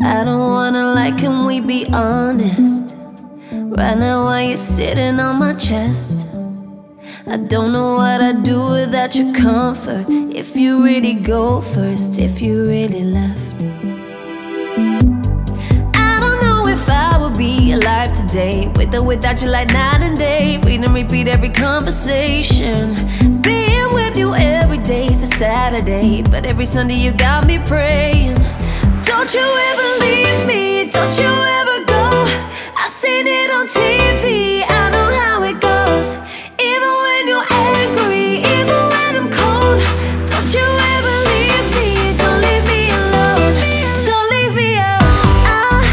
I don't wanna lie, can we be honest? Right now while you're sitting on my chest, I don't know what I'd do without your comfort. If you really go first, if you really left, I don't know if I would be alive today, with or without you, like night and day. Read and repeat every conversation. Being with you every day's a Saturday, but every Sunday you got me praying. Don't you ever leave me, don't you ever go. I've seen it on TV, I know how it goes. Even when you're angry, even when I'm cold, don't you ever leave me, don't leave me alone. Don't leave me alone.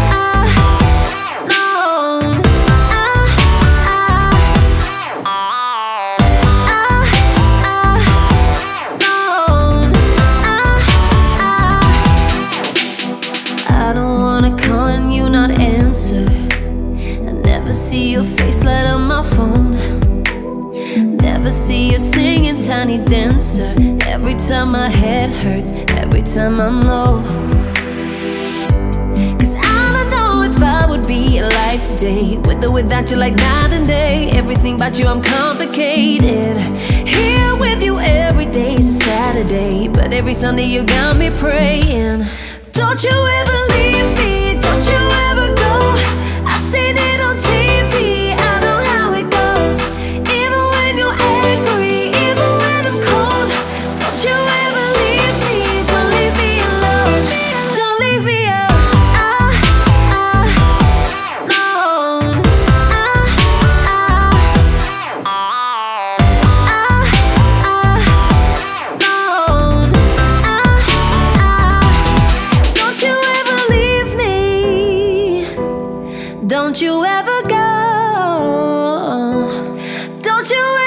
I don't wanna call and you not answer. I never see your face light up my phone. Never see you singing Tiny Dancer. Every time my head hurts, every time I'm low. Cause I don't know if I would be alive today, with or without you, like night and day. Everything about you, I'm complicated. Here with you every day's a Saturday, but every Sunday you got me praying. Don't you ever leave me, don't you ever go. I've seen it on TV, I know how it goes. Even when you're angry, even when I'm cold, don't you ever leave me, don't leave me alone. Don't leave me alone. Don't you ever leave me, don't you ever go. Don't you